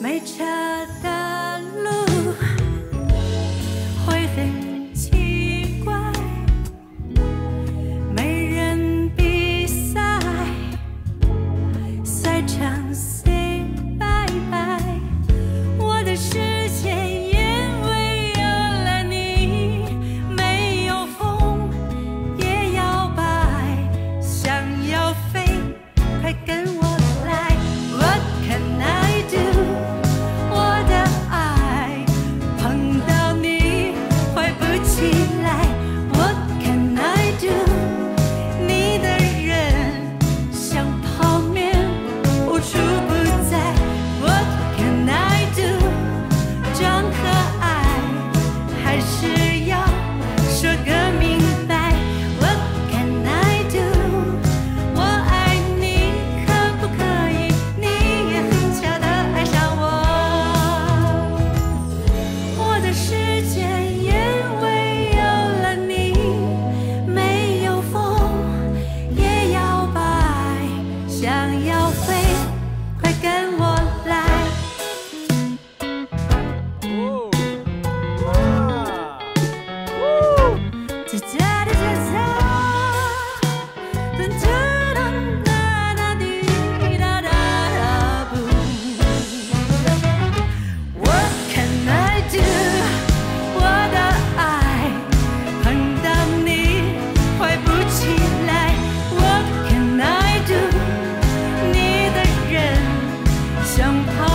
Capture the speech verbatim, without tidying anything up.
没车的路会很奇怪，没人比赛，赛场 say 拜拜，我的世界因为有了你，没有风也摇摆，想要飞，快跟我来 ，What can I do？ 我的爱碰到你坏不起来 ，What can I do？ 你的人像泡面无处不在 ，What can I do？ 装可爱还是要说个明白 ，What can I do？ 我爱你，可不可以？你也很巧的爱上我。我的世界因为有了你，没有风也摇摆，想要飞，快跟我来。哒哒哒哒哒，哒哒哒哒滴哒哒哒不。What can I do？ 我的爱碰到你坏不起来。What can I do？ 你的人像泡